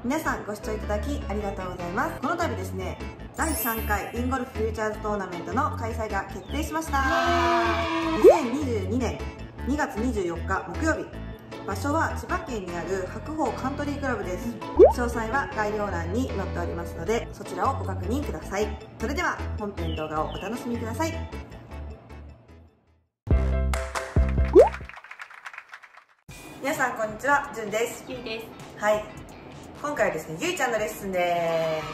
皆さんご視聴いただきありがとうございます。この度ですね、第3回インゴルフフューチャーズトーナメントの開催が決定しました。2022年2月24日木曜日、場所は千葉県にある白鵬カントリークラブです。詳細は概要欄に載っておりますので、そちらをご確認ください。それでは本編動画をお楽しみください。皆さんこんにちは、じゅんです。 ゆいです。 はい、今回はですね、ゆいちゃんのレッスンです。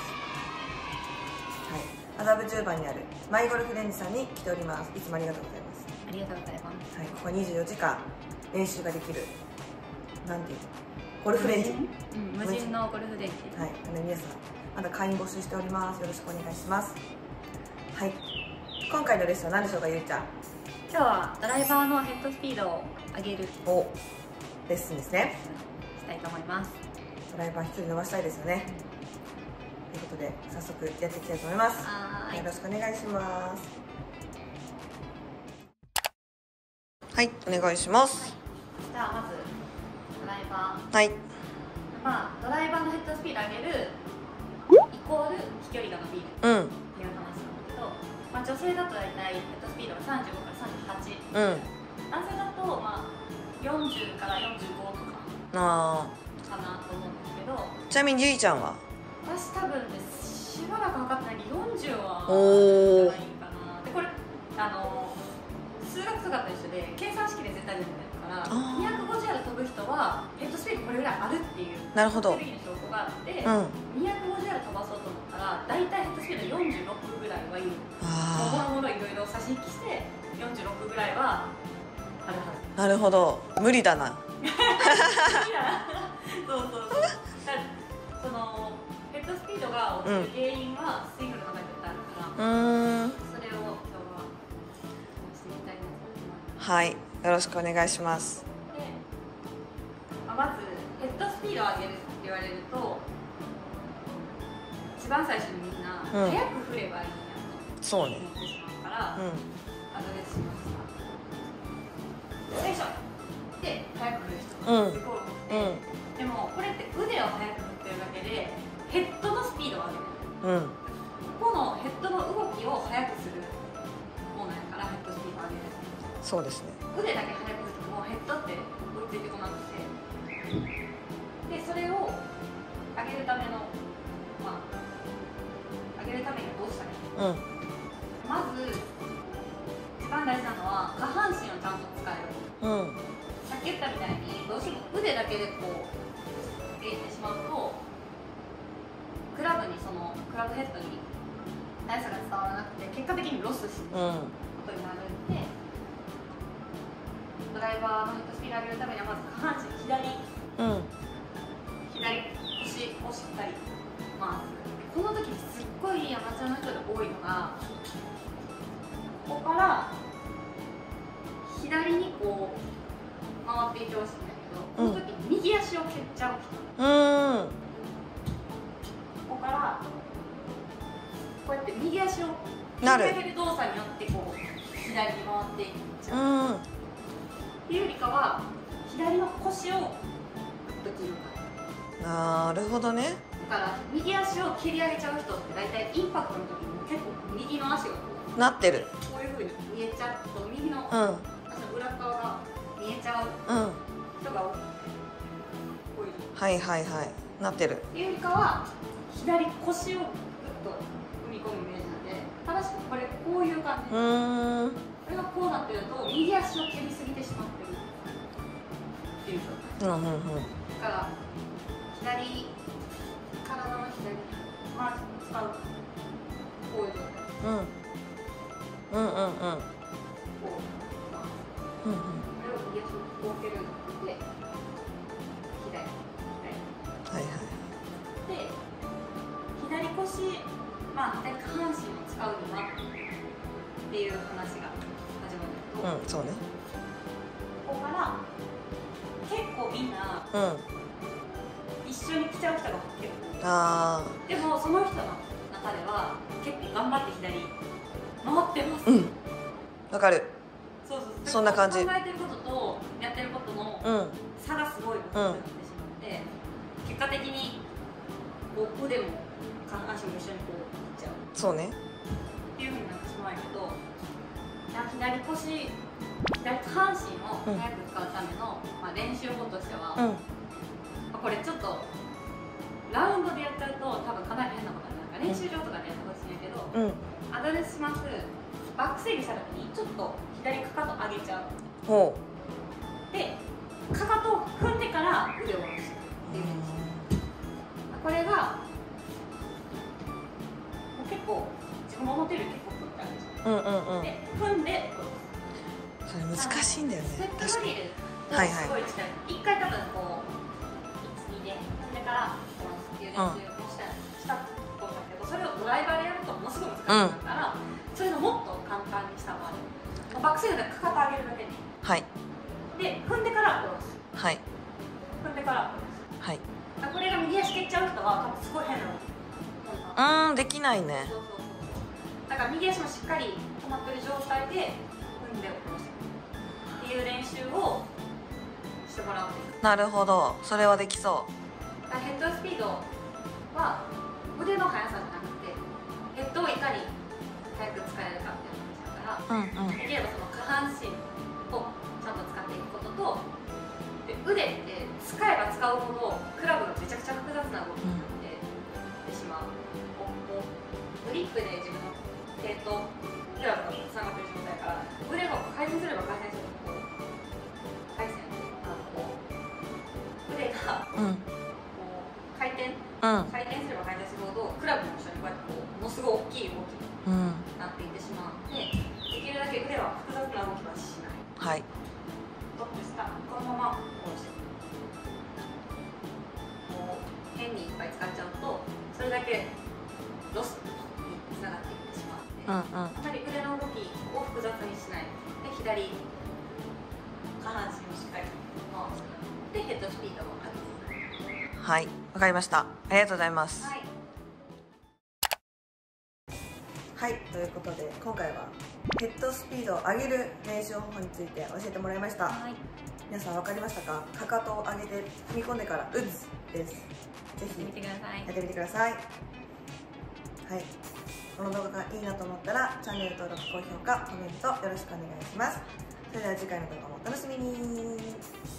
はい、麻布十番にあるマイゴルフレンジさんに来ております。いつもありがとうございます。 ありがとうございます。 はい、ここ24時間練習ができる、なんていうの、ゴルフレンジ、 無人のゴルフレンジ。 はい、皆さんまだ会員募集しております。よろしくお願いします。はい、今回のレッスンは何でしょうか、ゆいちゃん。 今日はドライバーのヘッドスピードを上げるレッスンですね。 したいと思います。 ドライバー1人伸ばしたいですよね。ということで早速やっていきたいと思います。よろしくお願いします。はい、お願いします。 じゃあまずドライバー。 はい。 ドライバーのヘッドスピード上げるイコール飛距離が伸びるっていう話なんだけど、女性だと大体ヘッドスピードが35から38、男性だと40から45とかかなと思うんですけど、 ちなみにゆいちゃんは？ 私多分ね、しばらく測ってないけど40はじゃないかな。でこれ数学とかと一緒で計算式で絶対出るんだから、250ヤード飛ぶ人はヘッドスピードこれぐらいあるっていう、 なるほど、 テレビの証拠があって、250ヤード飛ばそうと思ったら大体ヘッドスピード46ぐらいはいる。もろもろいろいろ差し引きして46ぐらいはあるはず。 なるほど、無理だな。 そうそのヘッドスピードが落ちる原因はスイングの中にあるから、それを今日はしていきたいなと思います。 はい、よろしくお願いします。 で、まずヘッドスピードを上げるって言われると、一番最初にみんな早く振ればいいなと思ってしまうから、アドレスしました。最初で早く振る人がすごい多くて、でもこれって腕を速く振ってるだけでヘッドのスピードを上げる、ここのヘッドの動きを速くするものやからヘッドスピードを上げる。 そうですね。 腕だけ速く振ってもヘッドって追いついてこなくて、でそれを上げるための上げるためにはどうしたらいいか、まず一番大事なのは下半身をちゃんと使える。さっき言ったみたいにどうしても腕だけでこう入れてしまうと、クラブヘッドに速さが伝わらなくて結果的にロスすることになるんで、ドライバーのヘッドスピードを上げるためにはまず下半身左腰をしっかり回す。この時にすっごいアマチュアの人で多いのが、ここから左にこう回っていってほしいんだけど、この時に右足を蹴っちゃう人、ここからこうやって右足を引き上げる動作によってこう左に回っていっちゃうっていうよりかは、左の腰をグッと切るか。 なるほどね。 だから右足を蹴り上げちゃう人って大体インパクトの時に結構右の足がこうなってる、 こういう風に見えちゃうと、右の足の裏側が見えちゃう人が多くて、こういうはいはいはい、なってるっていうよりかは左腰をグッと踏み込むイメージなんで、正しくこれこういう感じ、これがこうなってると右足を蹴りすぎてしまってるっていう状態。だから左、体の左回しに使うこういう状態。こう、これを右足をこう蹴るので、左、で、左腰、左下半身を使うにはっていう話が始まるんだけど、 そうね。 ここから結構みんな、一緒に来ちゃう人が結構、でもその人の中では結構頑張って左回ってます。 わかる。 そうそんな感じ。 考えてることとやってることの差がすごい大きくなってしまって、結果的にこう腕も下半身も一緒にこういっちゃうそうね。 っていうふうになってしまうんやけど、左腰、左下半身を早く使うための、まあ、練習法としては、これちょっとラウンドでやっちゃうと多分かなり変なことになるから練習場とかでやってほしいんやけど、アドレスします。バック制御した時にちょっと左かかと上げちゃう。 ほうでかかとを踏んでから腕を下ろすっていう練習。これが結構自分が思ってるより結構振ってあるんですよ。で踏んでそれ難しいんだよね。 セットドリルとすごい近い。一回多分こう1、2で踏んでから下ろすっていう練習をしたと思うんだけど、それをドライバーでやるとものすごい難しくなるから、それのもっと簡単にした場合、バックスイングでかかと上げるだけで、で踏んでから下ろす、踏んでから下ろす、これが右足蹴っちゃう人は多分すごい変なの。 できないね。 だから右足もしっかり止まってる状態で踏んで下ろすっていう練習をしてもらうんです。 なるほど、それはできそう。 ヘッドスピードは腕の速さじゃなくてヘッドをいかに速く使えるかっていう話だから、できればその下半身をちゃんと使っていくことと、で腕って使えば使うほどクラブがめちゃくちゃ複雑な動きになっていってしまう。グリップで自分の手とクラブがつながってる状態から腕が回転すれば回転するとこう回線腕が回転すれば回転するほどクラブも一緒にこうやってこうものすごい大きい動きになっていってしまうので、できるだけ腕は複雑な動きはしない。トップ下このままこうしてこう変にいっぱい使っちゃうとそれだけロスにつながっていってしまうので、あまり腕の動きを複雑にしないで左下半身をしっかり回すでヘッドスピードを上げる。 はい、わかりました。ありがとうございます。はい、ということで今回はヘッドスピードを上げる練習方法について教えてもらいました。皆さん分かりましたか？かかとを上げて踏み込んでから打つです。ぜひやってみてください。はい、この動画がいいなと思ったらチャンネル登録、高評価、コメントよろしくお願いします。それでは次回の動画もお楽しみに。